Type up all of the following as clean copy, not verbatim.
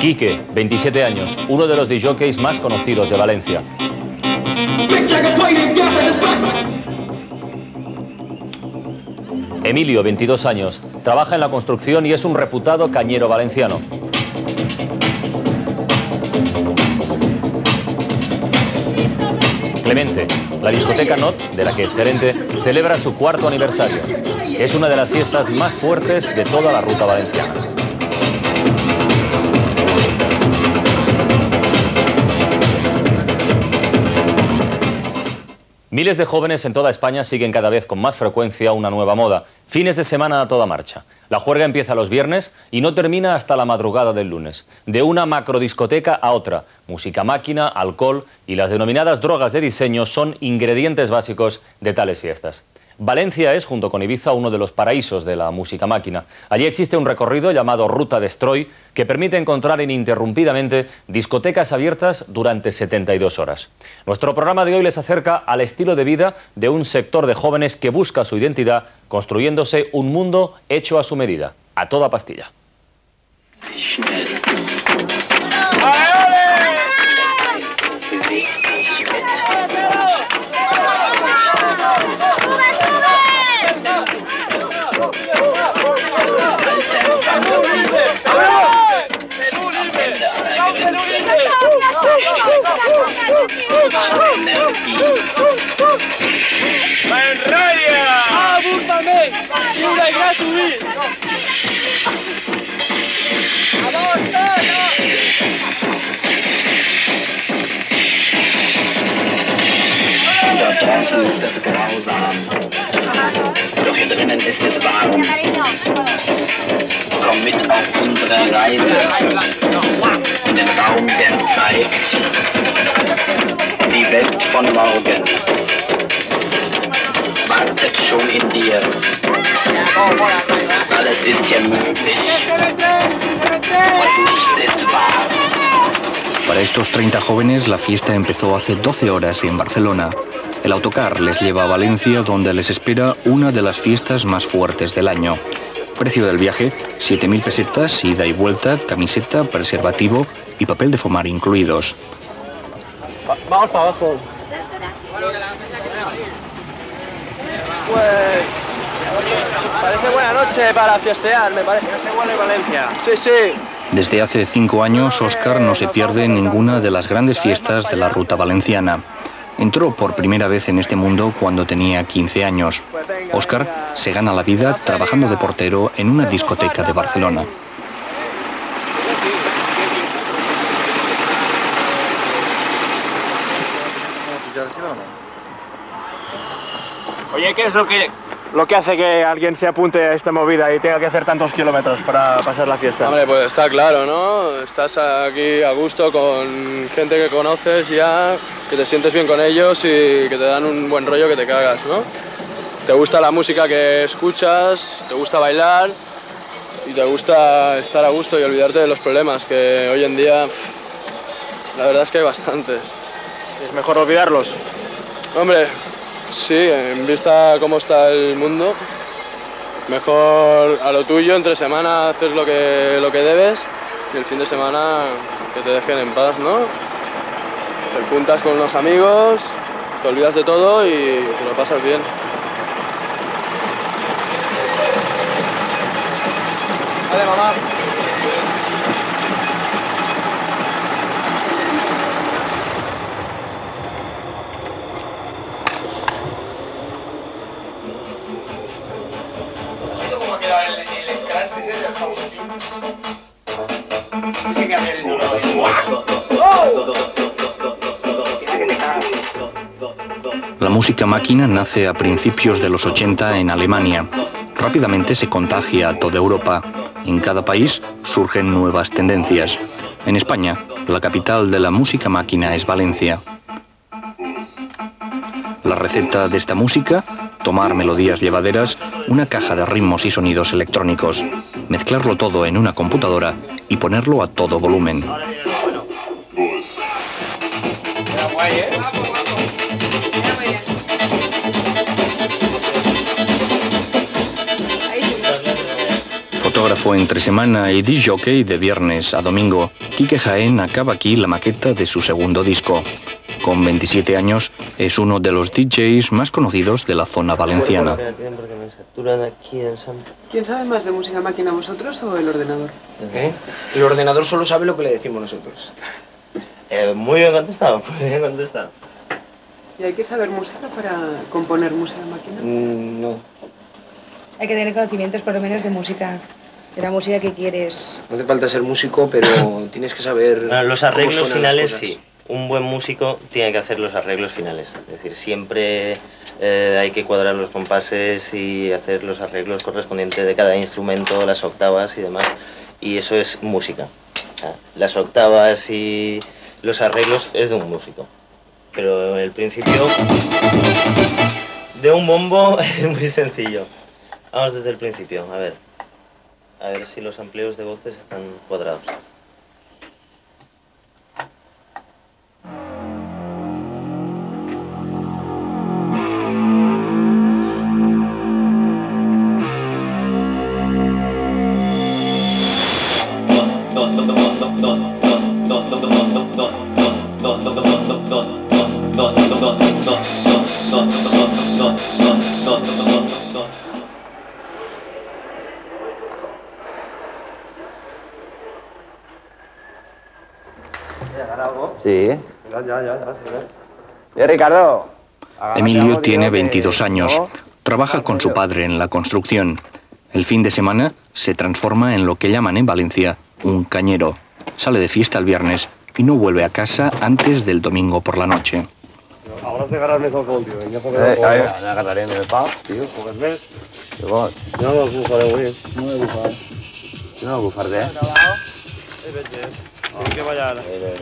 Quique, 27 años, uno de los disjockeys más conocidos de Valencia. Emilio, 22 años, trabaja en la construcción y es un reputado cañero valenciano. Clemente, la discoteca Not, de la que es gerente, celebra su 4º aniversario. Es una de las fiestas más fuertes de toda la ruta valenciana. Miles de jóvenes en toda España siguen cada vez con más frecuencia una nueva moda. Fines de semana a toda marcha. La juerga empieza los viernes y no termina hasta la madrugada del lunes. De una macrodiscoteca a otra, música máquina, alcohol y las denominadas drogas de diseño son ingredientes básicos de tales fiestas. Valencia es, junto con Ibiza, uno de los paraísos de la música máquina. Allí existe un recorrido llamado Ruta Destroy que permite encontrar ininterrumpidamente discotecas abiertas durante 72 horas. Nuestro programa de hoy les acerca al estilo de vida de un sector de jóvenes que busca su identidad construyéndose un mundo hecho a su medida, a toda pastilla. Avortament! Lliure i gratuït! Dort draußen ist es grausam. Doch hier drinnen ist es warm. Komm mit auf unsere Reise in den Raum der Zeit. Die Welt von morgen wartet schon in dir. Alles ist hier möglich und nichts ist wahr. Para estos 30 jóvenes, la fiesta empezó hace 12 horas en Barcelona. El autocar les lleva a Valencia, donde les espera una de las fiestas más fuertes del año. Precio del viaje, 7.000 pesetas, ida y vuelta, camiseta, preservativo y papel de fumar incluidos. Vamos para abajo. Pues parece buena noche para fiestear, me parece. ¿Es igual en Valencia? Sí, sí. Desde hace 5 años, Óscar no se pierde ninguna de las grandes fiestas de la ruta valenciana. Entró por primera vez en este mundo cuando tenía 15 años. Óscar se gana la vida trabajando de portero en una discoteca de Barcelona. Oye, ¿qué es lo que hace que alguien se apunte a esta movida y tenga que hacer tantos kilómetros para pasar la fiesta? Hombre, pues está claro, ¿no? Estás aquí a gusto con gente que conoces ya, que te sientes bien con ellos y que te dan un buen rollo que te cagas, ¿no? Te gusta la música que escuchas, te gusta bailar y te gusta estar a gusto y olvidarte de los problemas, que hoy en día la verdad es que hay bastantes. ¿Es mejor olvidarlos? Hombre, sí, en vista cómo está el mundo, mejor a lo tuyo, entre semana haces lo que debes y el fin de semana que te dejen en paz, ¿no? Te juntas con unos amigos, te olvidas de todo y te lo pasas bien. Vale, mamá. La música máquina nace a principios de los 80 en Alemania. Rápidamente se contagia a toda Europa. En cada país surgen nuevas tendencias. En España, la capital de la música máquina es Valencia. La receta de esta música: tomar melodías llevaderas, una caja de ritmos y sonidos electrónicos, mezclarlo todo en una computadora y ponerlo a todo volumen. Fotógrafo entre semana y disc jockey de viernes a domingo, Quique Jaén acaba aquí la maqueta de su segundo disco. Con 27 años es uno de los DJs más conocidos de la zona valenciana. ¿Quién sabe más de música máquina, vosotros o el ordenador? El ordenador solo sabe lo que le decimos nosotros. Muy bien contestado, muy bien contestado. ¿Y hay que saber música para componer música máquina? No. Hay que tener conocimientos por lo menos de música, de la música que quieres. No hace falta ser músico, pero tienes que saber... Los arreglos finales sí. Un buen músico tiene que hacer los arreglos finales. Es decir, siempre hay que cuadrar los compases y hacer los arreglos correspondientes de cada instrumento, las octavas y demás. Y eso es música. Las octavas y los arreglos es de un músico. Pero el principio de un bombo es muy sencillo. Vamos desde el principio, a ver si los amplios de voces están cuadrados. Sí. Ricardo. Emilio tiene 22 años. Trabaja con su padre en la construcción. El fin de semana se transforma en lo que llaman en Valencia un cañero. Sale de fiesta el viernes y no vuelve a casa antes del domingo por la noche. Ahora te agarras més el col, tio. Agarraré el pal, tio. Poques més. Jo no el bufaré avui. No l'he bufat. No l'he bufat, Tiene que bailar.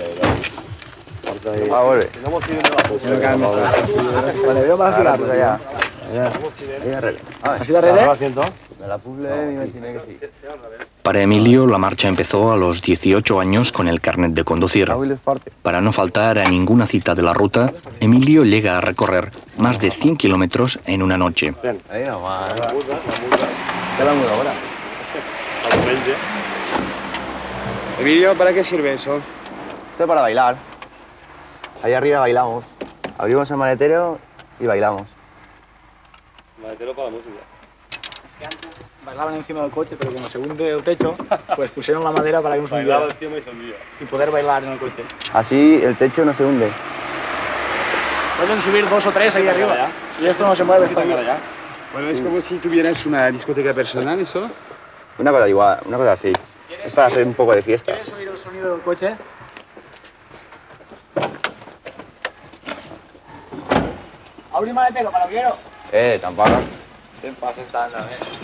Ah, vale. Tenemos que ir de la puzzle. Vale, veo más la puzzle ya. ¿Así de arreglo? De la puzzle me imaginé que sí. Para Emilio, la marcha empezó a los 18 años con el carnet de conducir. Para no faltar a ninguna cita de la ruta, Emilio llega a recorrer más de 100 kilómetros en una noche. Ahí nomás. La muda ahora. Emilio, ¿para qué sirve eso? Esto es para bailar. Ahí arriba bailamos. Abrimos el maletero y bailamos. Maletero para la música. Es que antes bailaban encima del coche, pero como se hunde el techo, pues pusieron la madera para que no se hundiera. Bailaba encima y se hundía. Y poder bailar en el coche. Así el techo no se hunde. Pueden subir 2 o 3 ahí arriba. Y esto no se mueve. Bueno, es como si tuvieras una discoteca personal, ¿eso? Una cosa igual, una cosa así. Es para hacer un poco de fiesta. ¿Quieres oír el sonido del coche? Abrir maletero, palabrero. Tampoco. ¿Qué pasa esta anda,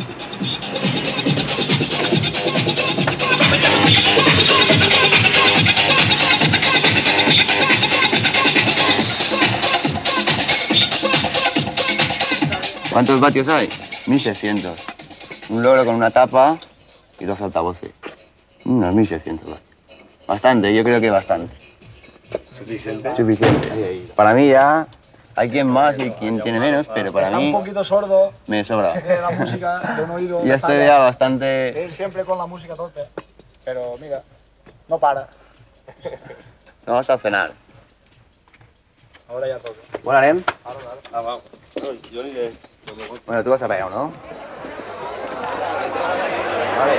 ¿Cuántos vatios hay? 1600. Un loro con una tapa y 2 altavoces. Unos 1600 vatios. Bastante, yo creo que bastante. ¿Suficiente? Suficiente. Para mí ya hay quien más y quien tiene menos, pero para mí un poquito sordo. Me sobra. La música de un oído. Ya estoy ya bastante... Ir siempre con la música a tope. Pero mira, no para. Vamos a cenar. Ahora ya toca. Bueno, anem? Ah, vamos. Yo ni de... Bueno, tú vas a pegar, ¿no? Vale.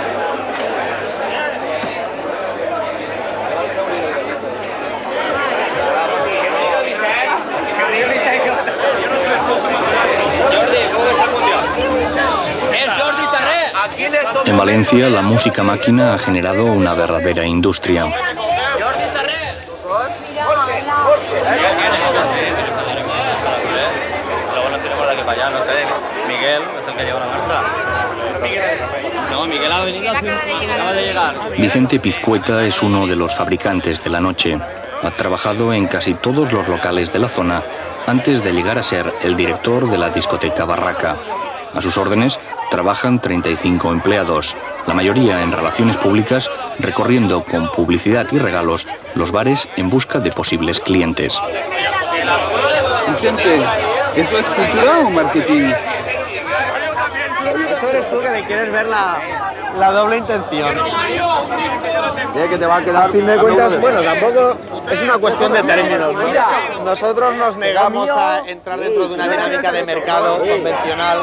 En Valencia, la música máquina ha generado una verdadera industria. La buena tiene por aquí para allá, no sé. Miguel es el que lleva la marcha. No, Miguel ha venido, acaba de llegar. Vicente Pizcueta es uno de los fabricantes de la noche. Ha trabajado en casi todos los locales de la zona antes de llegar a ser el director de la discoteca Barraca. A sus órdenes trabajan 35 empleados, la mayoría en relaciones públicas, recorriendo con publicidad y regalos los bares en busca de posibles clientes. Vicente, ¿eso es cultura o marketing? Eso eres tú. tú que le quieres ver la doble intención. Que te va a quedar... A fin de cuentas, bueno, tampoco es una cuestión de términos, ¿no? Nosotros nos negamos a entrar dentro de una dinámica de mercado convencional.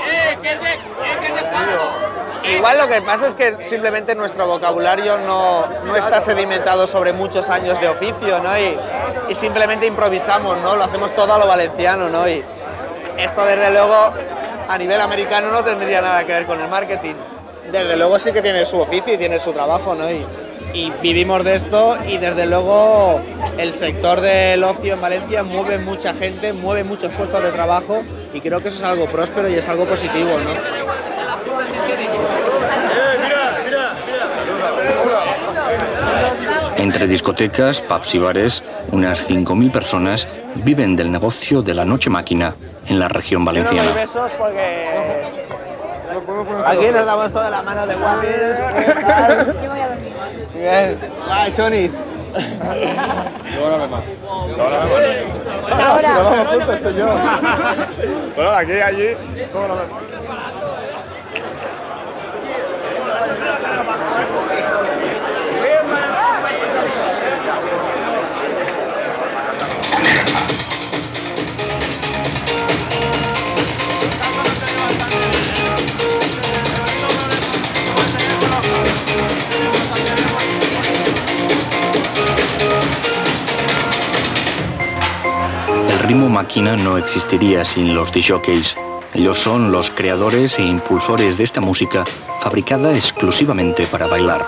Igual lo que pasa es que simplemente nuestro vocabulario no está sedimentado sobre muchos años de oficio, ¿no? Y simplemente improvisamos, ¿no? Lo hacemos todo a lo valenciano, ¿no? Y esto, desde luego, a nivel americano no tendría nada que ver con el marketing. Desde luego sí que tiene su oficio y tiene su trabajo, ¿no? Y vivimos de esto, y desde luego el sector del ocio en Valencia mueve mucha gente, mueve muchos puestos de trabajo, y creo que eso es algo próspero y es algo positivo, ¿no? Entre discotecas, pubs y bares, unas 5.000 personas viven del negocio de la noche máquina en la región valenciana. Yo no doy besos porque aquí nos damos toda la mano de guapis. Yo voy a dormir. Bien. ¡Ay, chonis! Luego no me más. No, si no vamos juntos, estoy yo. Bueno, aquí, allí, todo lo vemos. El ritmo máquina no existiría sin los discjockeys. Ellos son los creadores e impulsores de esta música fabricada exclusivamente para bailar.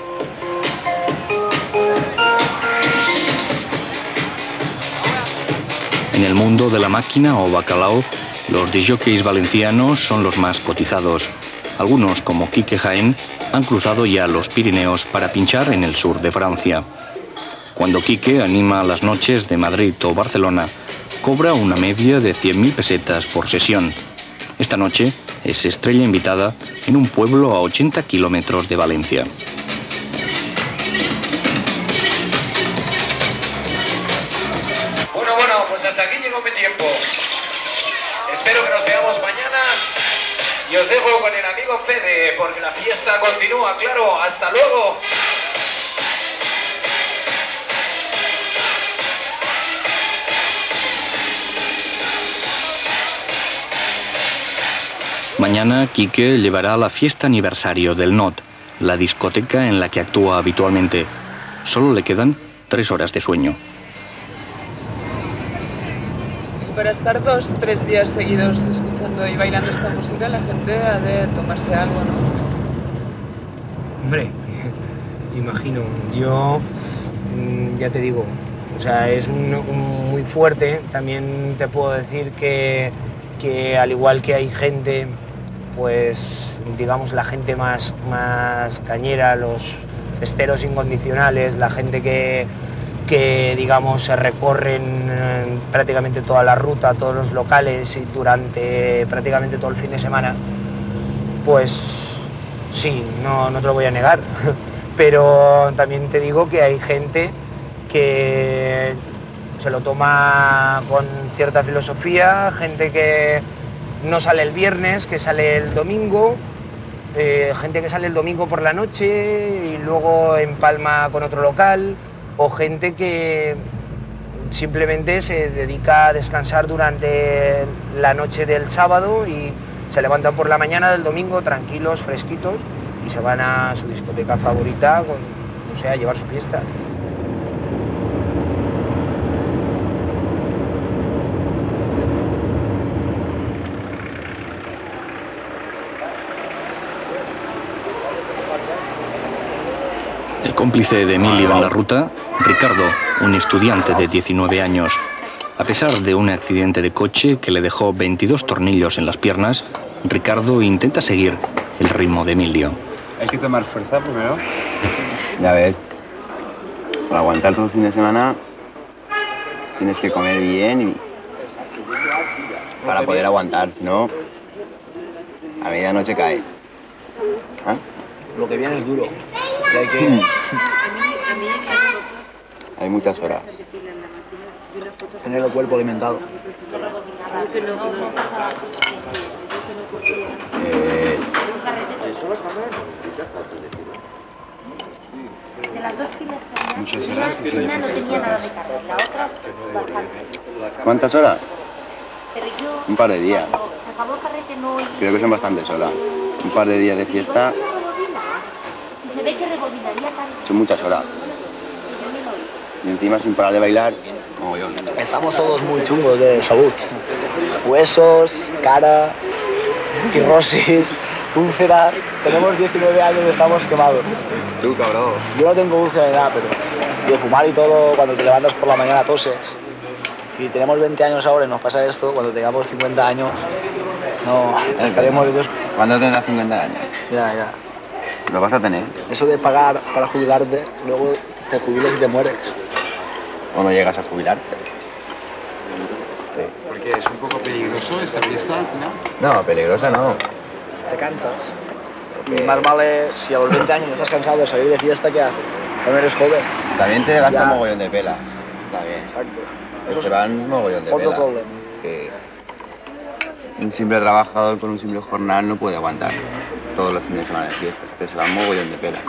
En el mundo de la máquina o bacalao, los discjockeys valencianos son los más cotizados. Algunos, como Quique Jaén, han cruzado ya los Pirineos para pinchar en el sur de Francia. Cuando Quique anima las noches de Madrid o Barcelona, cobra una media de 100.000 pesetas por sesión. Esta noche es estrella invitada en un pueblo a 80 kilómetros de Valencia. Bueno, pues hasta aquí llegó mi tiempo. Espero que nos veamos mañana y os dejo con el amigo Fede, porque la fiesta continúa, claro. ¡Hasta luego! Mañana Quique llevará la fiesta aniversario del NOT, la discoteca en la que actúa habitualmente. Solo le quedan 3 horas de sueño. Para estar 2-3 días seguidos escuchando y bailando esta música, la gente ha de tomarse algo, ¿no? Hombre, imagino. Yo, ya te digo, o sea, es muy fuerte. También te puedo decir que al igual que hay gente, pues digamos la gente más cañera, los festeros incondicionales, la gente que digamos se recorren prácticamente toda la ruta, todos los locales y durante prácticamente todo el fin de semana, pues sí, no te lo voy a negar, pero también te digo que hay gente que se lo toma con cierta filosofía, gente que no sale el viernes, que sale el domingo, gente que sale el domingo por la noche y luego empalma con otro local, o gente que simplemente se dedica a descansar durante la noche del sábado y se levantan por la mañana del domingo tranquilos, fresquitos, y se van a su discoteca favorita, o sea, a llevar su fiesta. El cómplice de Emilio en la ruta, Ricardo, un estudiante de 19 años. A pesar de un accidente de coche que le dejó 22 tornillos en las piernas, Ricardo intenta seguir el ritmo de Emilio. Hay que tomar fuerza primero. Ya ves, para aguantar todo el fin de semana tienes que comer bien y para poder aguantar, si no, a medianoche caes. ¿Ah? Lo que viene es duro. Y hay que... Hay muchas horas. Tener el cuerpo alimentado. De las dos pilas que había, una no tenía nada de carga, la otra bastante. ¿Cuántas horas? Pero yo, Un par de días. se acabó el carrete no... Creo que son bastantes horas. Un par de días de fiesta Y se ve que rebobinaría tanto. son muchas horas. Y encima sin parar de bailar, mogollón. Estamos todos muy chungos de salud. Huesos, cara, cirrosis, úlceras. Tenemos 19 años y estamos quemados. Tú, cabrón. Yo no tengo úlcera ni nada, pero de fumar y todo, cuando te levantas por la mañana toses. Si tenemos 20 años ahora y nos pasa esto, cuando tengamos 50 años, no, estaremos ellos... ¿Cuándo tendrás 50 años? Ya. Lo vas a tener. Eso de pagar para jubilarte, luego te jubilas y te mueres. ¿O no llegas a jubilarte? Porque es un poco peligroso esta fiesta al final. No, peligrosa no. Te cansas. Y más vale, si a los 20 años estás cansado de salir de fiesta, ¿qué haces? Cuando eres joven. También te gasta mogollón de pela. También. Exacto. Se van mogollón de Otro pela. problema. Que un simple trabajador con un simple jornal no puede aguantar todos los fines de semana de fiestas. Se van mogollón de pela.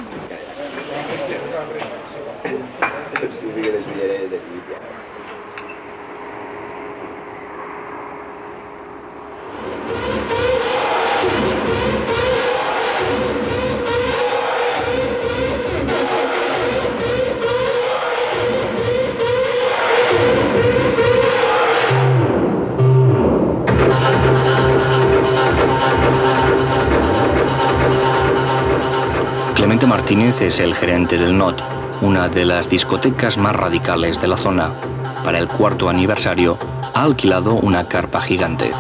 Clemente Martínez es el gerente del NOT, una de las discotecas más radicales de la zona. Para el 4º aniversario, ha alquilado una carpa gigante.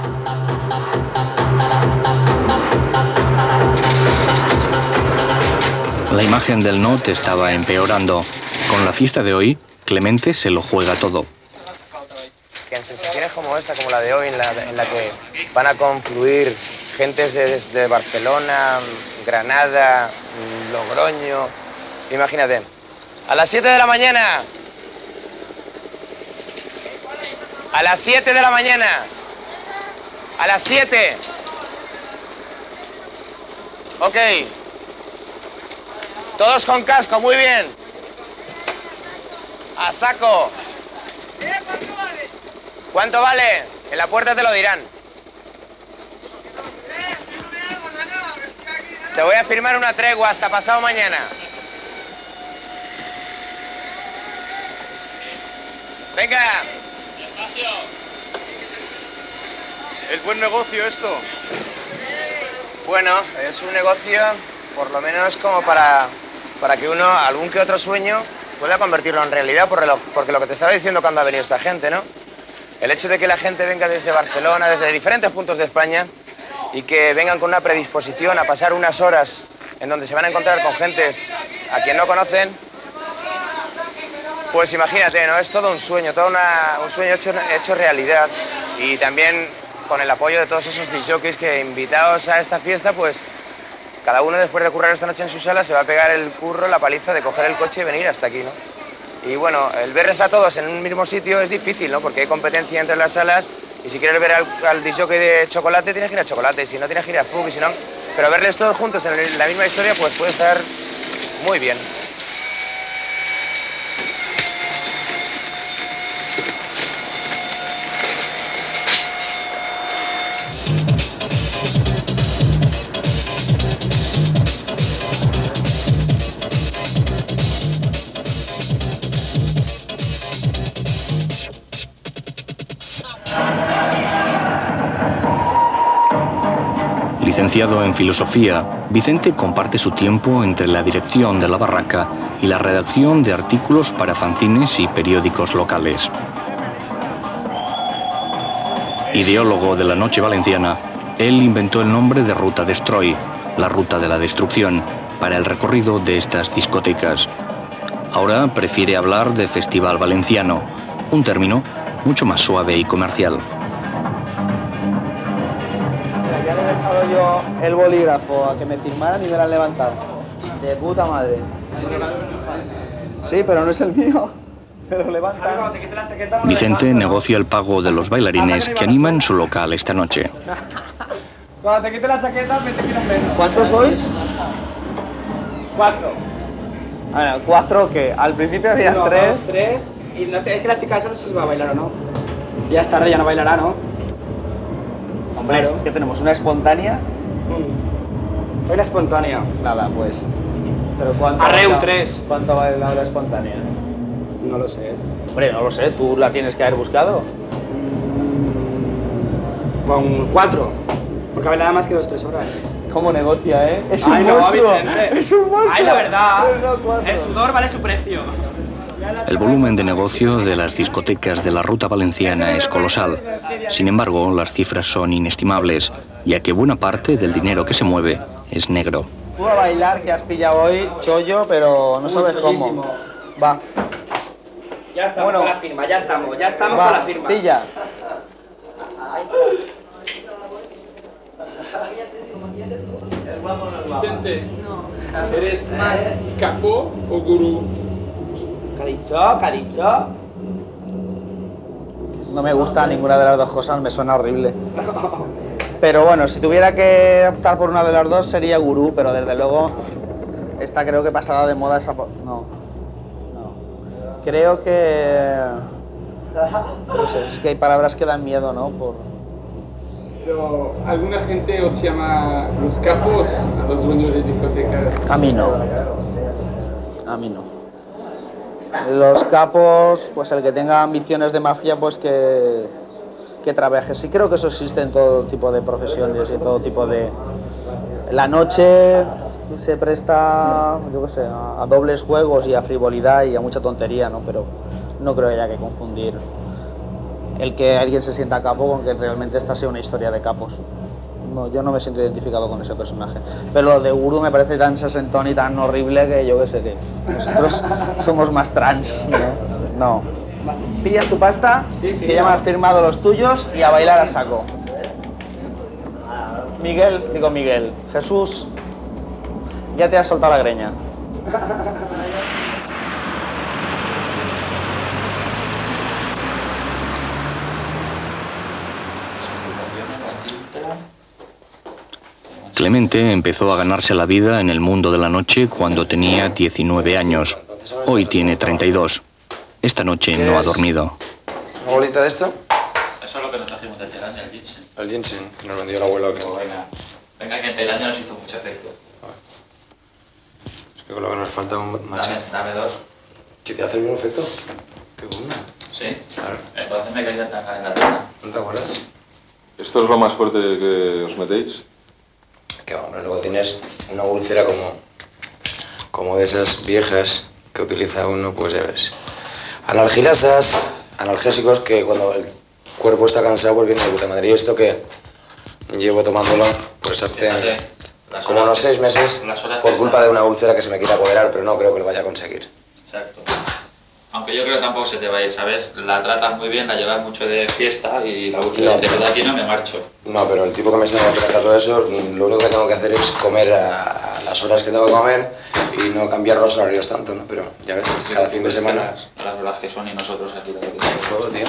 La imagen del NOT estaba empeorando. Con la fiesta de hoy, Clemente se lo juega todo. Que en sensaciones como esta, como la de hoy, en la que van a confluir gentes desde Barcelona, Granada, Logroño... Imagínate, a las 7 de la mañana. A las 7 de la mañana. A las 7. Ok. Todos con casco, muy bien. A saco. ¿Cuánto vale? En la puerta te lo dirán. Te voy a firmar una tregua hasta pasado mañana. Venga. ¿Es buen negocio esto? Bueno, es un negocio por lo menos como para que uno, algún que otro sueño, pueda convertirlo en realidad, porque lo que te estaba diciendo cuando ha venido esta gente, ¿no? El hecho de que la gente venga desde Barcelona, desde diferentes puntos de España, y que vengan con una predisposición a pasar unas horas en donde se van a encontrar con gentes a quien no conocen, pues imagínate, ¿no? Es todo un sueño, un sueño hecho realidad. Y también con el apoyo de todos esos discjockeys que, invitados a esta fiesta, pues cada uno, después de currar esta noche en su sala, se va a pegar el curro, la paliza de coger el coche y venir hasta aquí, ¿no? Y bueno, el verles a todos en un mismo sitio es difícil, ¿no? Porque hay competencia entre las salas, y si quieres ver al discjockey de Chocolate, tienes que ir a Chocolate, y si no, tienes que ir a Fug, y si no... Pero verles todos juntos en la misma historia, pues puede estar muy bien. Licenciado en Filosofía, Vicente comparte su tiempo entre la dirección de la barraca y la redacción de artículos para fanzines y periódicos locales. Ideólogo de la noche valenciana, él inventó el nombre de Ruta Destroy, la ruta de la destrucción, para el recorrido de estas discotecas. Ahora prefiere hablar de Festival Valenciano, un término mucho más suave y comercial. Ya le he dejado yo el bolígrafo a que me firmaran y me lo han levantado. De puta madre. Sí, pero no es el mío. Pero levantan. Vicente negocia el pago de los bailarines que animan su local esta noche. Cuando te quites la chaqueta, 20 kilos menos. ¿Cuántos sois? 4. Bueno, 4 que al principio había 1, 3. 2, 3. Y no sé, es que la chica esa no sé si va a bailar o no. Ya es tarde, ya no bailará, ¿no? Hombre, Claro. ¿qué tenemos? ¿Una espontánea? Hoy la espontánea. Nada, pues. ¿Pero cuánto? Arreu 3. ¿Cuánto vale la espontánea? No lo sé. Hombre, no lo sé, tú la tienes que haber buscado. Con 4. Porque bailará más que 2-3 horas. ¿Cómo negocia, eh? Es Ay, un no, monstruo. Vicente. Es un monstruo. Ay, la verdad. No, 4. El sudor vale su precio. El volumen de negocio de las discotecas de la ruta valenciana es colosal. Sin embargo, las cifras son inestimables, ya que buena parte del dinero que se mueve es negro. Tú a bailar que has pillado hoy, chollo, pero no sabes cómo. Va. Ya estamos con la firma, ya estamos con la firma. Pilla. Vicente, ¿eres más capó o gurú? ¿Qué ha dicho? ¿Qué ha dicho? No me gusta ninguna de las dos cosas, me suena horrible. Pero bueno, si tuviera que optar por una de las dos sería gurú, pero desde luego esta creo que pasada de moda esa... No. Creo que... No sé, es que hay palabras que dan miedo, ¿no? Pero alguna gente os llama los capos a los dueños de discotecas. A mí no. A mí no. Los capos, pues el que tenga ambiciones de mafia, pues que trabaje. Sí creo que eso existe en todo tipo de profesiones y en todo tipo de... La noche se presta, yo qué sé, a dobles juegos y a frivolidad y a mucha tontería, ¿no? Pero no creo que haya que confundir el que alguien se sienta capo con que realmente esta sea una historia de capos. No, yo no me siento identificado con ese personaje. Pero lo de gurú me parece tan sesentón y tan horrible que yo qué sé, que nosotros somos más trans, ¿no? Pillas tu pasta, que ya me has firmado los tuyos y a bailar a saco. Miguel, Jesús, ya te has soltado la greña. Clemente empezó a ganarse la vida en el mundo de la noche cuando tenía 19 años. Hoy tiene 32. Esta noche no ha dormido. ¿Una bolita de esto? Eso es lo que nos trajimos de Tailandia, el ginseng. El ginseng, que nos vendió el abuelo. Que... Venga, que en Tailandia nos hizo mucho efecto. Es que con lo que nos falta un macho. Dame 2. ¿Que te hace el mismo efecto? Qué bueno. Sí, claro. Entonces me quería tancar en la tienda. ¿No te acuerdas? ¿Esto es lo más fuerte que os metéis? Que bueno, luego tienes una úlcera como de esas viejas que utiliza uno, pues ya ves. Analgilasas, analgésicos que cuando el cuerpo está cansado pues viene de puta madre. Y esto que llevo tomándolo pues hace como unos 6 meses por culpa de una úlcera que se me quiere apoderar, pero no creo que lo vaya a conseguir. Exacto. Aunque yo creo que tampoco se te va a ir, ¿sabes? La tratas muy bien, la llevas mucho de fiesta y la úlcera te queda aquí, no me marcho. No, pero el tipo que me enseña a tratar todo eso, lo único que tengo que hacer es comer a las horas que tengo que comer y no cambiar los horarios tanto, ¿no? Pero ya ves, cada fin de semana... A las horas que son y nosotros aquí lo que fuego, tío.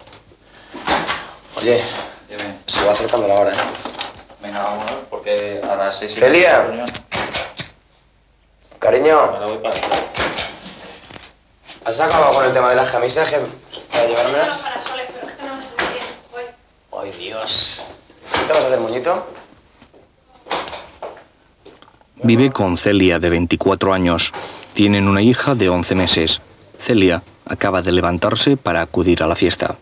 Oye, dime. Se va acercando la hora, ¿eh? Venga, vámonos, porque a las 6:30... ¡Celia! Cariño. Ahora voy para atrás. ¿Has acabado con el tema de las camisas para llevármelas? Los parasoles, pero es que no me sale bien hoy. ¡Ay, Dios! ¿Qué te vas a hacer, moñito? Vive con Celia, de 24 años. Tienen una hija de 11 meses. Celia acaba de levantarse para acudir a la fiesta.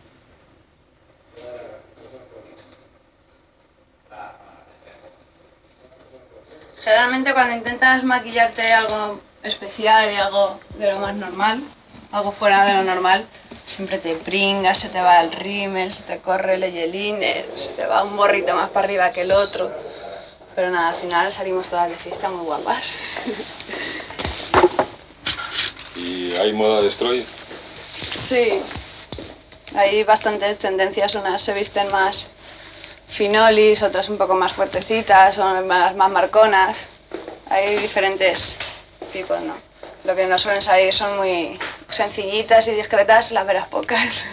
Generalmente cuando intentas maquillarte algo especial y algo de lo más normal, algo fuera de lo normal, siempre te pringas, se te va el rímel, se te corre el eyeliner, se te va un morrito más para arriba que el otro. Pero nada, al final salimos todas de fiesta muy guapas. ¿Y hay moda destroy? Sí, hay bastantes tendencias, unas se visten más finolis, otras un poco más fuertecitas, son más marconas. Hay diferentes tipos, ¿no? Lo que no suelen salir son muy sencillitas y discretas, las verás pocas.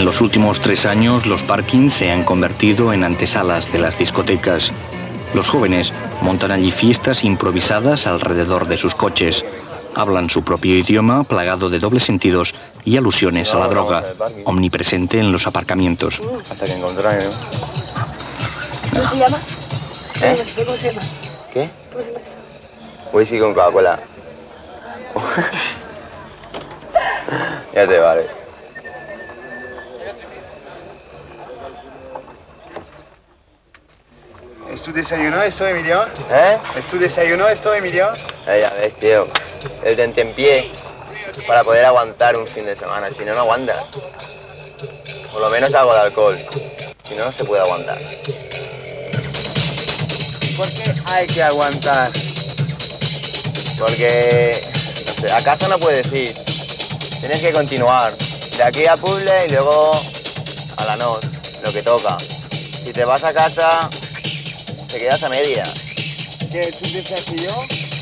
los últimos 3 años, los parkings se han convertido en antesalas de las discotecas. Los jóvenes montan allí fiestas improvisadas alrededor de sus coches. Hablan su propio idioma, plagado de dobles sentidos y alusiones a la droga, omnipresente en los aparcamientos. Hasta que encontráis, ¿no? ¿Cómo se llama? ¿Cómo se llama? ¿Qué? ¿Cómo se llama esto? Whisky con Coca-Cola. Ya te vale. ¿Es tu desayuno esto, Emilio? ¿Eh? ¿Es tu desayuno esto, Emilio? Ya ves, tío. El tentempié para poder aguantar un fin de semana. Si no, no aguantas. Por lo menos algo de alcohol. Si no, no se puede aguantar. ¿Por qué hay que aguantar? Porque, no sé, a casa no puedes ir. Tienes que continuar. De aquí a puzzle y luego a la noche, lo que toca. Si te vas a casa, te quedas a media. ¿Qué es un desafío?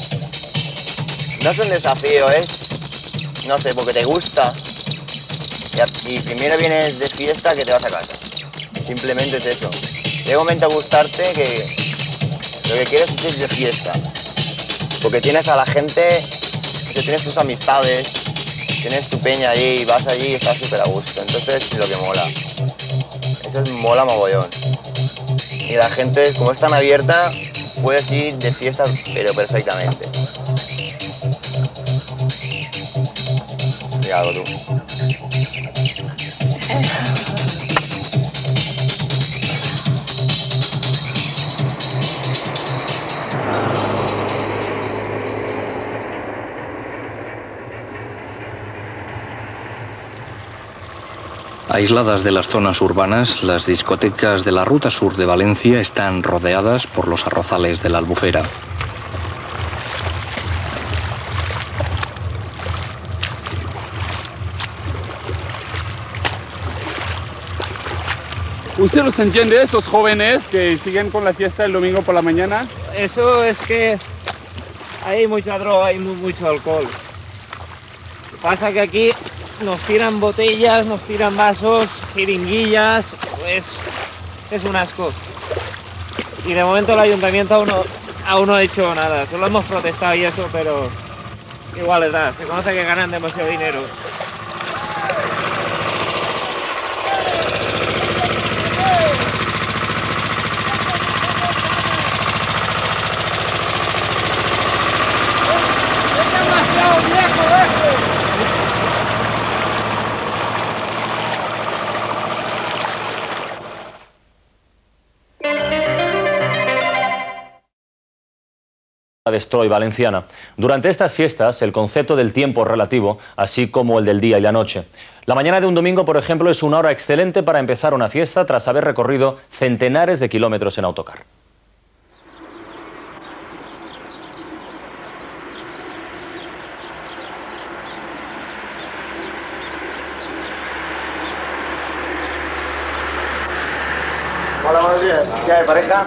No es un desafío, es, no sé, porque te gusta. Y primero vienes de fiesta que te vas a casa. Simplemente es eso. Llega un momento a gustarte que lo que quieres es ir de fiesta. Porque tienes a la gente, que tienes tus amistades, tienes tu peña allí, vas allí y estás súper a gusto. Entonces es lo que mola. Eso es mola mogollón. Y la gente, como es tan abierta, puedes ir de fiesta, pero perfectamente. Mira algo tú. Aisladas de las zonas urbanas, las discotecas de la ruta sur de Valencia están rodeadas por los arrozales de la Albufera. ¿Usted los entiende, esos jóvenes que siguen con la fiesta el domingo por la mañana? Eso es que hay mucha droga y mucho alcohol. Lo que pasa que aquí nos tiran botellas, nos tiran vasos, jeringuillas, es un asco. Y de momento el ayuntamiento aún no ha hecho nada, solo hemos protestado y eso, pero igual les da, se conoce que ganan demasiado dinero. Destroy valenciana. Durante estas fiestas, el concepto del tiempo relativo, así como el del día y la noche. La mañana de un domingo, por ejemplo, es una hora excelente para empezar una fiesta tras haber recorrido centenares de kilómetros en autocar. Hola, buenos días. ¿Qué hay, pareja?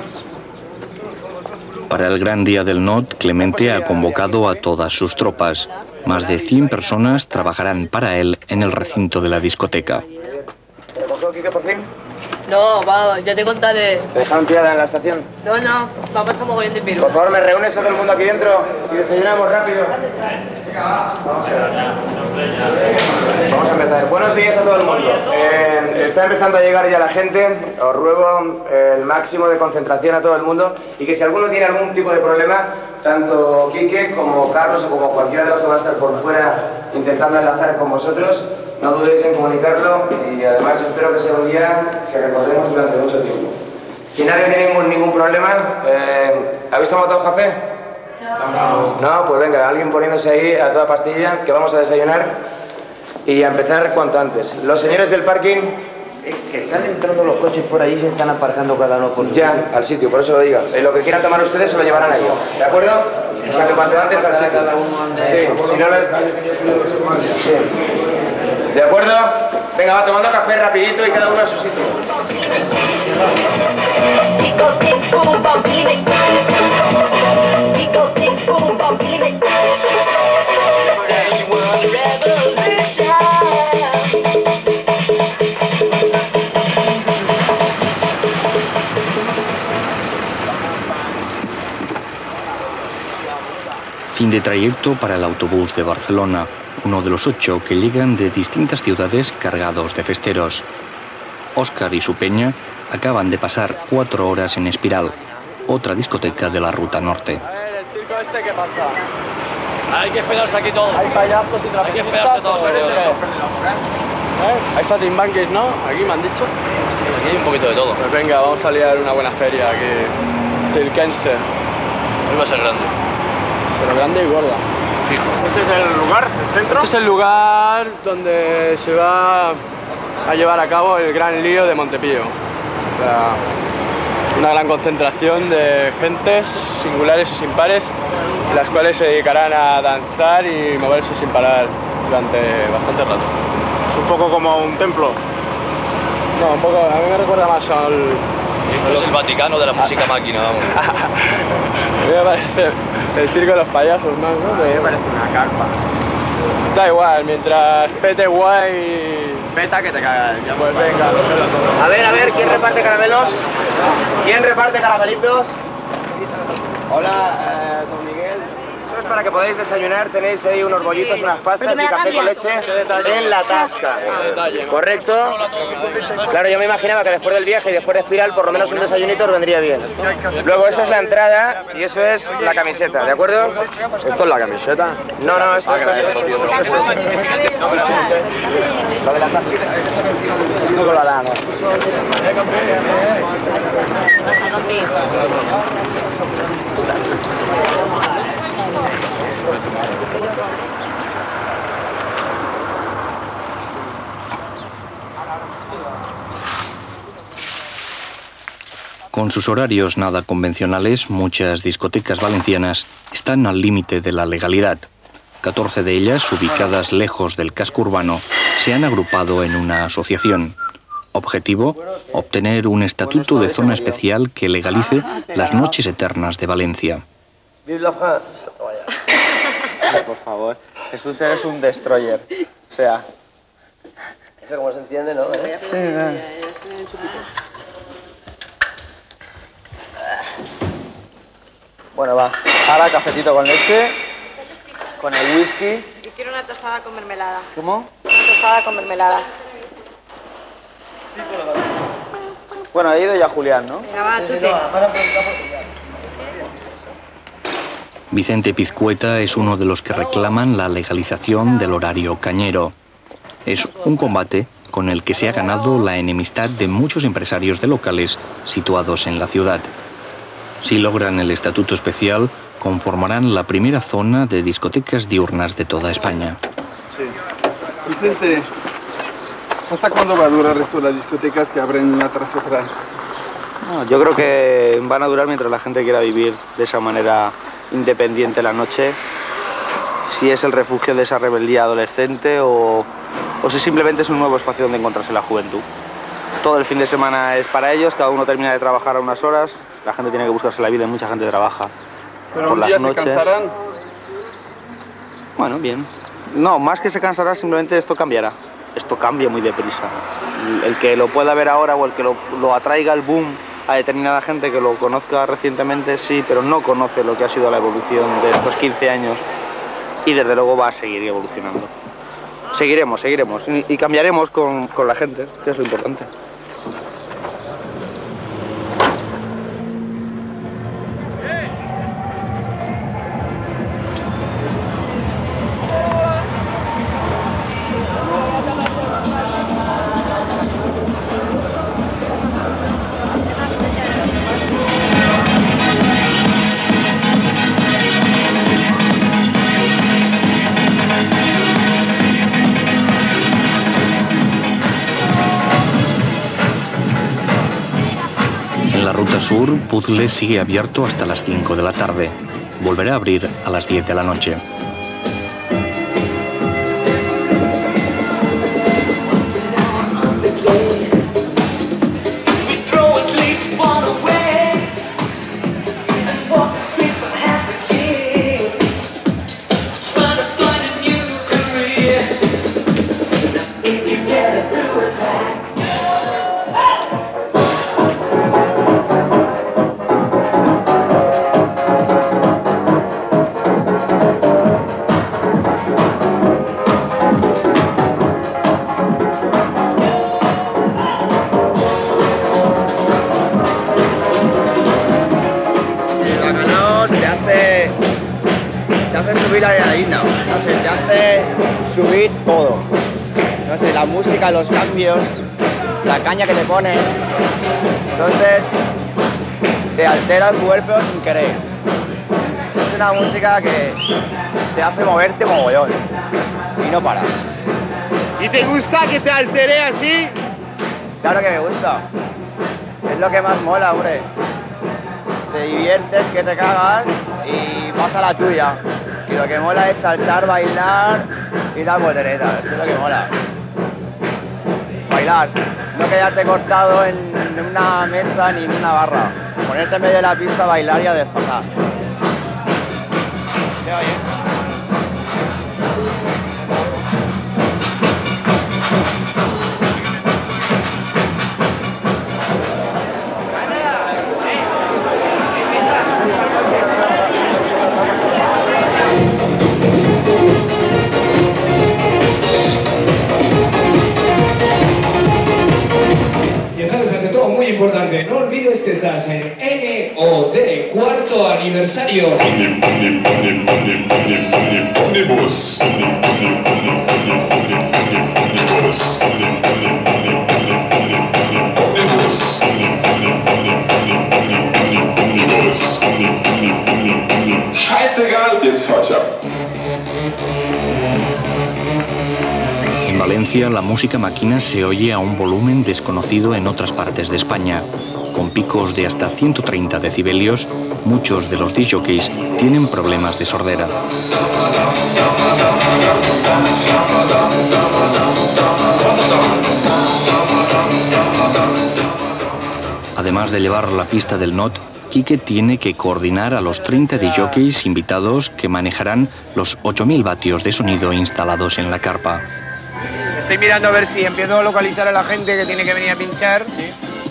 Para el gran día del NOT, Clemente ha convocado a todas sus tropas. Más de 100 personas trabajarán para él en el recinto de la discoteca. ¿Te cogió Quique por fin? No, va, ya te contaré. ¿Te dejaron tirada en la estación? No, vamos a mogollón de pirula. Por favor, me reúnes a todo el mundo aquí dentro y desayunamos rápido. Vamos a empezar. Buenos días a todo el mundo. Está empezando a llegar ya la gente. Os ruego el máximo de concentración a todo el mundo y que si alguno tiene algún tipo de problema, tanto Quique como Carlos o como cualquiera de los que va a estar por fuera intentando enlazar con vosotros, no dudéis en comunicarlo y además espero que sea un día que recordemos durante mucho tiempo. Si nadie tiene ningún problema, ¿habéis tomado café? No, pues venga, alguien poniéndose ahí a toda pastilla, que vamos a desayunar y a empezar cuanto antes. Los señores del parking... que están entrando los coches por ahí y se están aparcando cada uno por ya, al sitio, por eso lo digo. Lo que quieran tomar ustedes se lo llevarán allí, ¿de acuerdo? O sea que cuanto antes al sitio. Sí, si no les... Sí. ¿De acuerdo? Venga, va tomando café rapidito y cada uno a su sitio. Fin de trayecto para el autobús de Barcelona, uno de los 8 que llegan de distintas ciudades cargados de festeros. Óscar y su peña acaban de pasar 4 horas en Espiral, otra discoteca de la ruta norte. A ver, el circo este, ¿qué pasa? Hay que esperarse aquí todos. Hay payasos y trapecistas. Hay que esperarse todos. Hay saltimbanquis, ¿no? Aquí me han dicho. Aquí hay un poquito de todo. Pues venga, vamos a liar una buena feria aquí. Cirquense. Hoy va a ser grande. Pero grande y gorda. Fijo. ¿Este es el lugar, el centro? Este es el lugar donde se va a llevar a cabo el gran lío de Montepío. O sea, una gran concentración de gentes singulares y sin pares, las cuales se dedicarán a danzar y moverse sin parar durante bastante rato. Es un poco como un templo. No, un poco, a mí me recuerda más al... Esto es el Vaticano de la música máquina, vamos. A mí me parece el circo de los payasos más, ¿no? A mí me parece una carpa. Da igual, mientras pete guay... Peta que te cagas. Ya pues venga. A ver, ¿quién reparte caramelos? ¿Quién reparte caramelitos? Hola, don Miguel. Eso es para que podáis desayunar, tenéis ahí unos bollitos, unas pastas y café con leche en la tasca. ¿Correcto? Claro, yo me imaginaba que después del viaje y después de Espiral, por lo menos un desayunito os vendría bien. Luego eso es la entrada y eso es la camiseta, ¿de acuerdo? ¿Esto es la camiseta? No, esto. Lo de la tasquita. Esto con la lana. Con sus horarios nada convencionales, muchas discotecas valencianas están al límite de la legalidad. 14 de ellas, ubicadas lejos del casco urbano, se han agrupado en una asociación. Objetivo, obtener un estatuto de zona especial que legalice las noches eternas de Valencia. Vive la France. Por favor, Jesús, eres un destroyer. O sea... Eso como se entiende, ¿no? Sí, Bueno, va. Ahora cafecito con leche, con el whisky. Yo quiero una tostada con mermelada. ¿Cómo? Una tostada con mermelada. Bueno, ha ido ya Julián, ¿no? Venga, va, tú te. Vicente Pizcueta es uno de los que reclaman la legalización del horario cañero. Es un combate con el que se ha ganado la enemistad de muchos empresarios de locales situados en la ciudad. Si logran el estatuto especial, conformarán la primera zona de discotecas diurnas de toda España. Sí. Vicente, ¿hasta cuándo va a durar esto de las discotecas que abren una tras otra? No, yo creo que van a durar mientras la gente quiera vivir de esa manera independiente la noche. Si es el refugio de esa rebeldía adolescente o si simplemente es un nuevo espacio donde encontrarse la juventud. Todo el fin de semana es para ellos, cada uno termina de trabajar a unas horas, la gente tiene que buscarse la vida y mucha gente trabaja. Pero por un día las noches. se cansarán. Bueno, bien. No, más que se cansará, simplemente esto cambiará. Esto cambia muy deprisa. El que lo pueda ver ahora o el que lo atraiga el boom a determinada gente que lo conozca recientemente, sí, pero no conoce lo que ha sido la evolución de estos 15 años y desde luego va a seguir evolucionando. Seguiremos y cambiaremos con la gente, que es lo importante. En la ruta sur, Puzzle sigue abierto hasta las 5 de la tarde. Volverá a abrir a las 10 de la noche. subir la adrenalina, no sé, te hace subir todo. No sé, la música, los cambios, la caña que te pone. Entonces, te altera el cuerpo sin querer. Es una música que te hace moverte mogollón y no paras. ¿Y te gusta que te altere así? Claro que me gusta. Es lo que más mola, hombre. Te diviertes, que te cagas y vas a la tuya. Y lo que mola es saltar, bailar y dar volteretas. Eso es lo que mola. Bailar. No quedarte cortado en una mesa ni en una barra. Ponerte en medio de la pista, bailar y a desfasar. ¿Te oye? Importante, no olvides que estás en NOD, cuarto aniversario. Scheißegal, jetzt fahrt's ab. En Valencia, la música máquina se oye a un volumen desconocido en otras partes de España. Con picos de hasta 130 decibelios, muchos de los discjockeys tienen problemas de sordera. Además de llevar la pista del NOD, Quique tiene que coordinar a los 30 discjockeys invitados que manejarán los 8.000 vatios de sonido instalados en la carpa. Estoy mirando a ver si empiezo a localizar a la gente que tiene que venir a pinchar. Sí.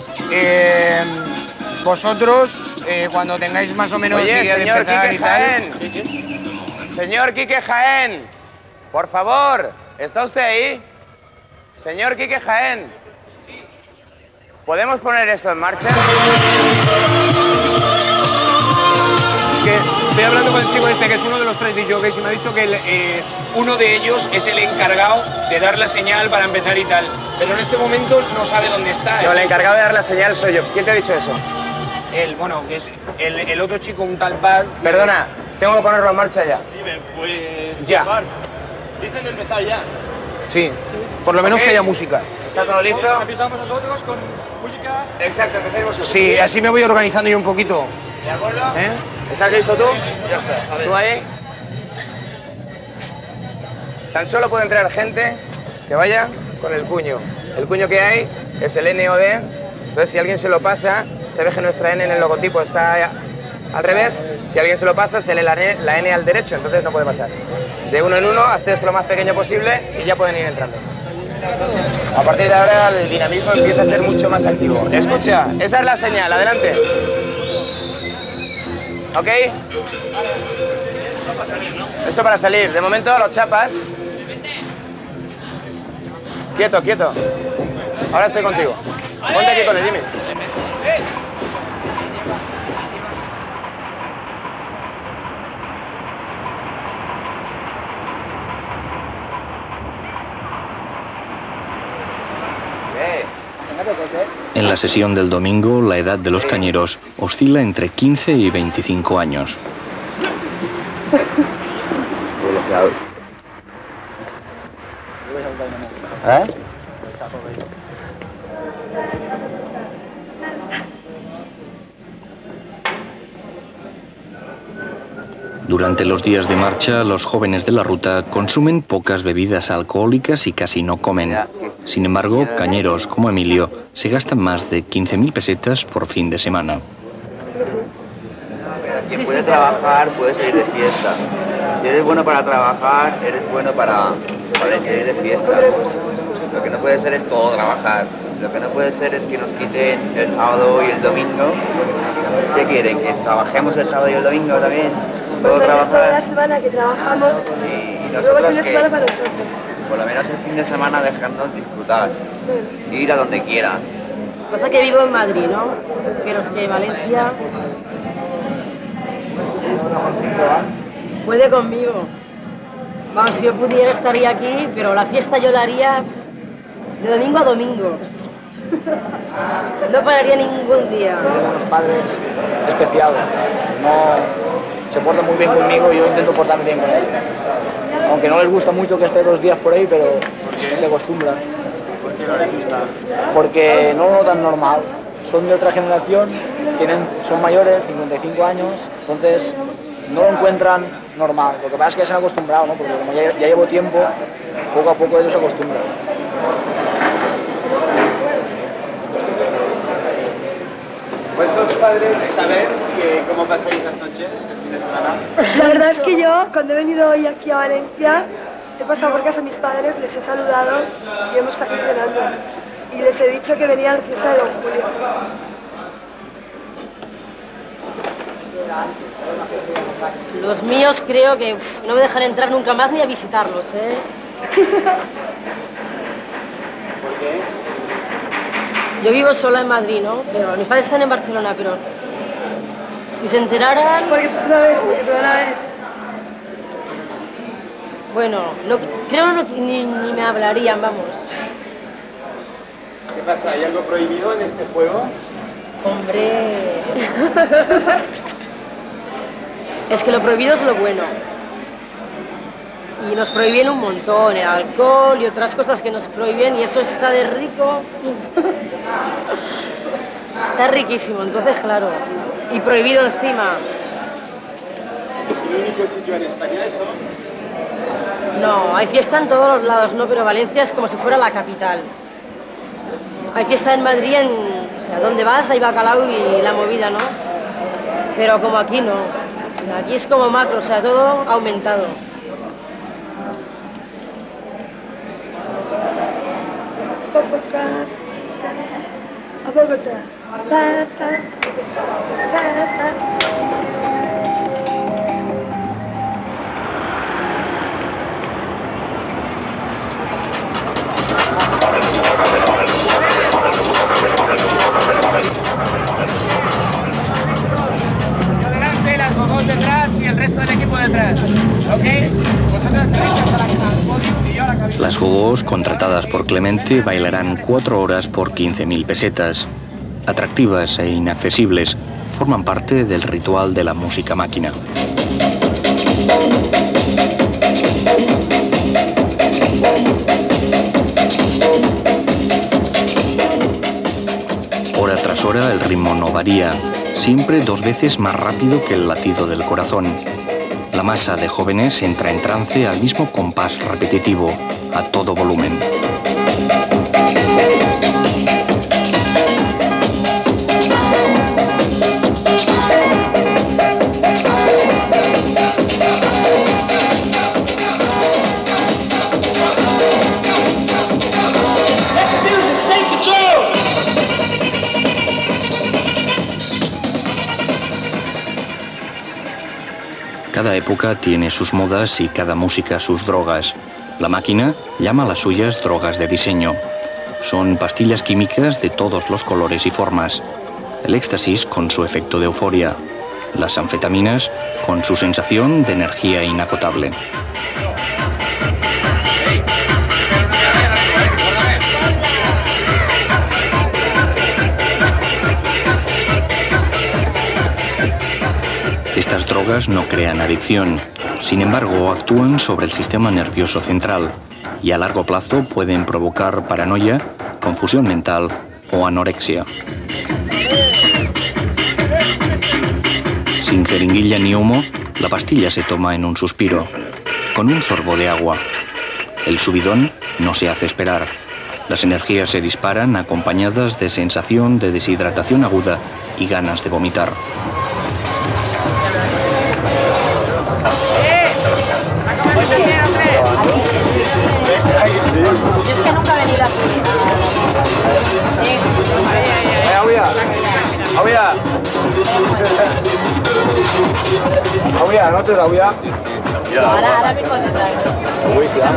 Vosotros, cuando tengáis más o menos Oye, idea de señor empezar Quique y tal... Jaén. Sí, sí. Señor Quique Jaén, por favor, ¿está usted ahí? Señor Quique Jaén, ¿podemos poner esto en marcha? Que estoy hablando con el chico este, que es uno de los 3 DJs, y me ha dicho que uno de ellos es el encargado de dar la señal para empezar y tal. Pero en este momento no sabe dónde está. No, el encargado de dar la señal soy yo. ¿Quién te ha dicho eso? Bueno, que es el otro chico, un tal Bad. Perdona, tengo que ponerlo en marcha ya. Dime, pues... Ya. Dicen empezar ya. Sí, por lo menos que haya música. ¿Está todo listo? Empezamos nosotros con música. Exacto, empecemos vosotros. Sí, así me voy organizando yo un poquito. ¿De acuerdo? ¿Estás listo tú? Ya está. ¿Tú ahí? Tan solo puede entrar gente que vaya con el cuño. El cuño que hay es el NOD. Entonces, si alguien se lo pasa, se ve que nuestra N en el logotipo está al revés. Si alguien se lo pasa, se lee la N al derecho, entonces no puede pasar. De uno en uno, hazte esto lo más pequeño posible y ya pueden ir entrando. A partir de ahora, el dinamismo empieza a ser mucho más activo. Escucha, esa es la señal, adelante. ¿Ok? Eso para salir. De momento, los chapas. Quieto, quieto. Ahora estoy contigo. Ponte aquí con el Jimmy. En la sesión del domingo, la edad de los cañeros oscila entre 15 y 25 años. Durante los días de marcha, los jóvenes de la ruta consumen pocas bebidas alcohólicas y casi no comen. Sin embargo, cañeros como Emilio se gastan más de 15.000 pesetas por fin de semana. Quien puede trabajar puede salir de fiesta. Si eres bueno para trabajar, eres bueno para salir de fiesta. Lo que no puede ser es todo trabajar. Lo que no puede ser es que nos quiten el sábado y el domingo. ¿Qué quieren? ¿Que trabajemos el sábado y el domingo también? Pues el resto de la semana que trabajamos y luego el fin de semana para nosotros. Por lo menos el fin de semana dejarnos disfrutar, ir a donde quieras. Pasa que vivo en Madrid, ¿no? Pero es que en Valencia... Puede conmigo. Vamos, si yo pudiera estaría aquí, pero la fiesta yo la haría de domingo a domingo. No pararía ningún día. Tengo unos padres especiales. No se portan muy bien conmigo y yo intento portarme bien con ellos. Aunque no les gusta mucho que esté 2 días por ahí, pero se acostumbran. ¿Por qué no les gusta? Porque no lo notan normal. Son de otra generación, son mayores, 55 años, entonces no lo encuentran normal. Lo que pasa es que ya se han acostumbrado, ¿no? Porque como ya llevo tiempo, poco a poco ellos se acostumbran. ¿Vuestros padres saben cómo pasáis las noches el fin de semana? La verdad es que yo, cuando he venido hoy aquí a Valencia, he pasado por casa de mis padres, les he saludado y hemos estado cenando. Y les he dicho que venía a la fiesta de Don Julio. Los míos creo que no me dejan entrar nunca más ni a visitarlos, ¿eh? ¿Por qué? Yo vivo sola en Madrid, ¿no? Pero mis padres están en Barcelona, pero si se enteraran... Porque te van a ver. Bueno, creo que ni me hablarían, vamos. ¿Qué pasa? ¿Hay algo prohibido en este juego? Hombre... Es que lo prohibido es lo bueno. Y nos prohíben un montón, el alcohol y otras cosas que nos prohíben, y eso está de rico. Está riquísimo, entonces claro. Y prohibido encima. ¿Es el único sitio en España eso? No, hay fiesta en todos los lados, no, pero Valencia es como si fuera la capital. Hay fiesta en Madrid, o sea, donde vas hay bacalao y la movida, ¿no? Pero como aquí no. O sea, aquí es como macro, o sea, todo aumentado. A Bogotá. Adelante, las gogos detrás y el resto del equipo detrás. ¿Ok? Vosotras tenéis hasta la podio y yo a la cabina. Las gogos, contratadas por Clemente, bailarán 4 horas por 15.000 pesetas. Atractivas e inaccesibles, forman parte del ritual de la música máquina. Hora tras hora el ritmo no varía, siempre 2 veces más rápido que el latido del corazón. La masa de jóvenes entra en trance al mismo compás repetitivo, a todo volumen. Cada época tiene sus modas y cada música sus drogas. La máquina llama a las suyas drogas de diseño. Son pastillas químicas de todos los colores y formas. El éxtasis con su efecto de euforia. Las anfetaminas con su sensación de energía inacotable. Estas drogas no crean adicción, sin embargo actúan sobre el sistema nervioso central y a largo plazo pueden provocar paranoia, confusión mental o anorexia. Sin jeringuilla ni humo, la pastilla se toma en un suspiro, con un sorbo de agua. El subidón no se hace esperar. Las energías se disparan acompañadas de sensación de deshidratación aguda y ganas de vomitar. Yo es que nunca he venido aquí. Abuya, ¿no te la abuya? Ahora mismo te traigo. Uy, claro.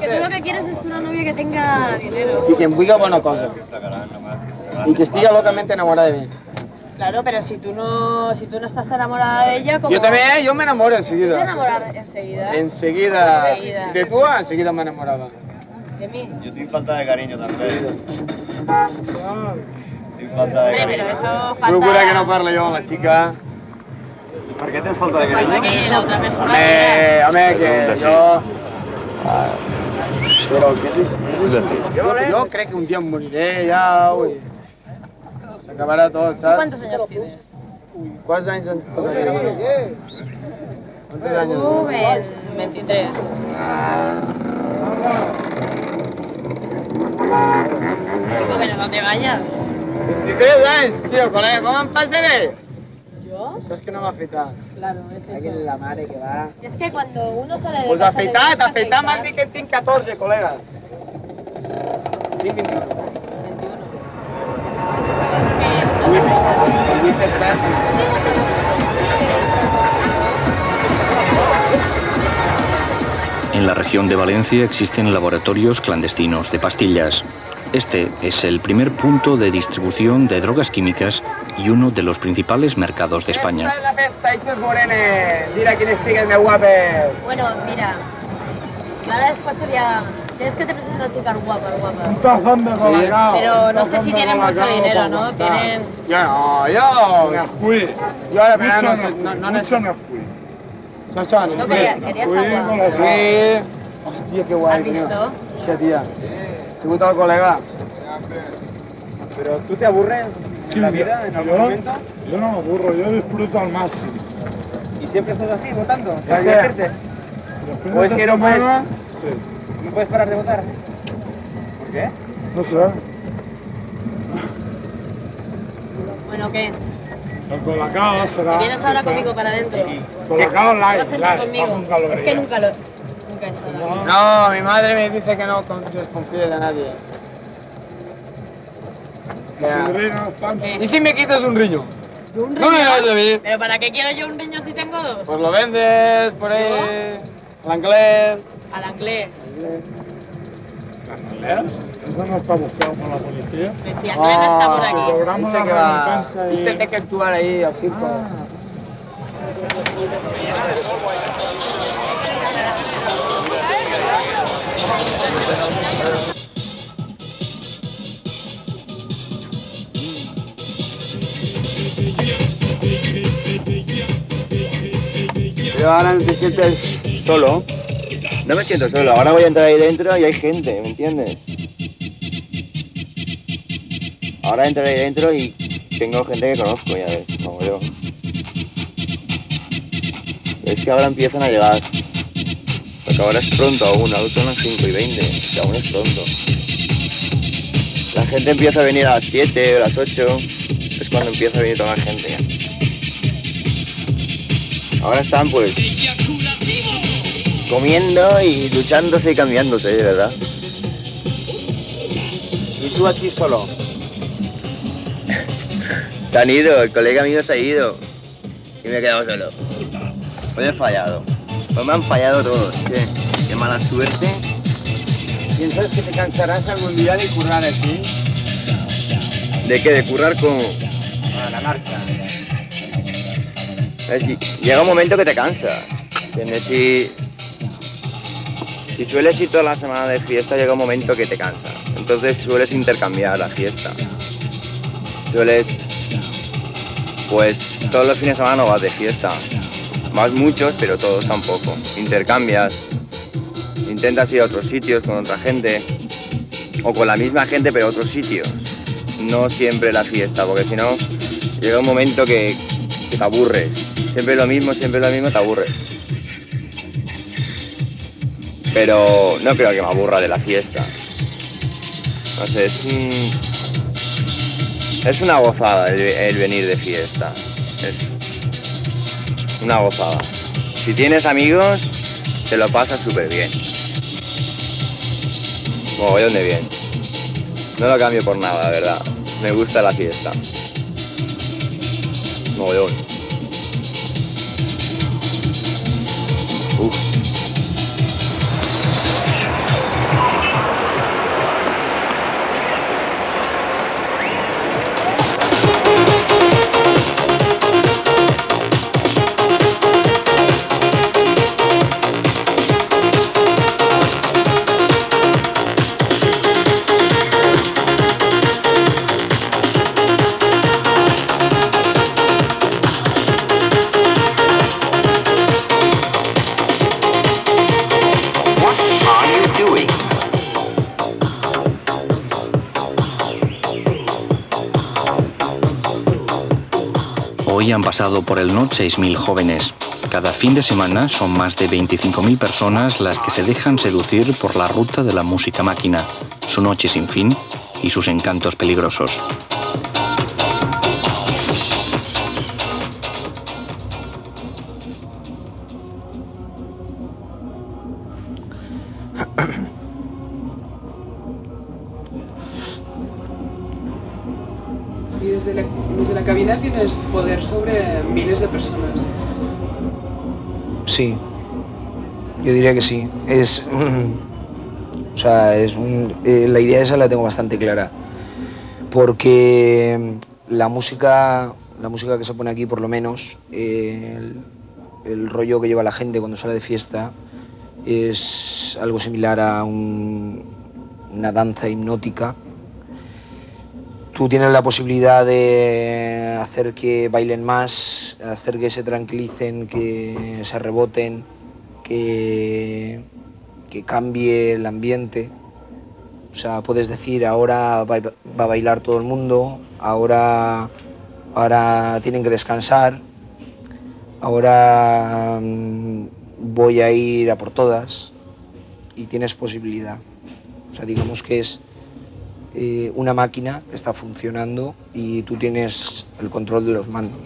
Que tú lo que quieres es una novia que tenga dinero. Y que em vulgui bona cosa. Y que estigui locamente enamorada de mí. Claro, pero si tú no estás enamorada de ella, ¿cómo? Yo también, yo me enamoro ¿Te enseguida. enamoras enseguida? Enseguida. Enseguida. De tu enseguida me enamorava. ¿De mí? Yo tengo falta de cariño también. Tengo falta de Hombre, cariño. pero eso falta... Procura que no parle jo amb la xica. Per què tens falta de Falta cariño? que la otra persona quiera. Home, que Pregunta, jo... Però que sí. Jo crec que un dia em moriré ja, ui. S'acabarà tot, ¿Tú saps? cuántos años tienes? Quants anys em posaria? Quantos anys? Tú, 23. Chico, pero no te vayas. 23 anys, tio, col·lega, com em fas de bé? ¿Yo? Saps que no m'ha afeitat? Claro, es Aquí eso. la mare que va... Si es que cuando uno sale de Pues casa... afeitat m'han dit que tinc 14, col·lega. Tinc 21. 21. En la región de Valencia existen laboratorios clandestinos de pastillas. Este es el primer punto de distribución de drogas químicas y uno de los principales mercados de España. Esta és la festa, estos morenes. Mira quines xiques més guapes. Bueno, mira, yo ahora después te voy a... Tienes que te presento a chicas guapas, guapas. Un tazón de colacao. Pero no sé si tienen mucho dinero, ¿no? Tienen... Yo no, yo... Yo ahora, pero no necesito... ¿No querías agua? Sí. Hòstia, que guai. ¿Has visto? Hòstia, tia. Ha sigut el col·lega. Pero tú te aburres en la vida en algún momento. Yo no me aburro, yo disfruto al máximo. ¿Y siempre estás así, votando? Es ¿Para que- divertirte? Los fines ¿O es de que no puedes, semana, sí. no puedes parar de votar? ¿Por qué? No sé, Bueno, ¿qué? el colacao será... ¿Te vienes ahora conmigo para adentro? Colacao ¿Te vas a light, entrar light, conmigo? bajo en calorías. Es que nunca he estado. No, mi madre me dice que no desconfíe de nadie. ¿Y si me quitas un riño? ¿Un No me riñón? vas a mí. ¿Pero para qué quiero yo un riñón si tengo dos? Pues lo vendes por ahí, al inglés. Al inglés. Eso no está buscado por la policía. Pues si Anglés no está por Si aquí. cobramos Dice la que va... recompensa y... Dice que hay que actuar ahí, al circo. Pero ahora te sientes solo. No me siento solo, ahora voy a entrar ahí dentro y hay gente, ¿me entiendes? Ahora entro ahí dentro y tengo gente que conozco, ya ves, como yo. Es que ahora empiezan a llegar. Porque ahora es pronto aún, aún son las 5:20, que aún es pronto. La gente empieza a venir a las 7 o las 8, es cuando empieza a venir toda la gente ya. Ahora están pues comiendo y duchándose y cambiándose, de verdad. Y tú aquí solo. Se han ido, el colega mío se ha ido. Y me he quedado solo. Hoy he fallado. Hoy me han fallado todos. Qué mala suerte. ¿Piensas que te cansarás algún día de currar aquí? ¿De qué? ¿De currar como? A la marcha. Llega un momento que te cansa. ¿Entiendes? Si sueles ir toda la semana de fiesta, llega un momento que te cansa. Entonces sueles intercambiar la fiesta. Sueles... Pues todos los fines de semana no vas de fiesta. Vas muchos, pero todos tampoco. Intercambias. Intentas ir a otros sitios con otra gente. O con la misma gente, pero a otros sitios. No siempre la fiesta, porque si no, llega un momento que te aburres. Siempre lo mismo, te aburres. Pero no creo que me aburra de la fiesta. No sé, es una gozada el venir de fiesta. Es una gozada. Si tienes amigos, te lo pasas súper bien. Mogollón de bien. No lo cambio por nada, la verdad. Me gusta la fiesta. Mogollón. Hoy han pasado por el NOT 6.000 jóvenes. Cada fin de semana son más de 25.000 personas las que se dejan seducir por la ruta de la música máquina, su noche sin fin y sus encantos peligrosos. Y desde la cabina tienes poder sobre miles de personas. Sí, yo diría que sí. La idea esa la tengo bastante clara, porque la música que se pone aquí, por lo menos, el rollo que lleva la gente cuando sale de fiesta es algo similar a una danza hipnótica. Tú tienes la posibilidad de hacer que bailen más, hacer que se tranquilicen, que se reboten, que cambie el ambiente. O sea, puedes decir, ahora va a bailar todo el mundo, ahora tienen que descansar, ahora voy a ir a por todas, y tienes posibilidad. O sea, digamos que es una máquina que está funcionando y tú tienes el control de los mandos.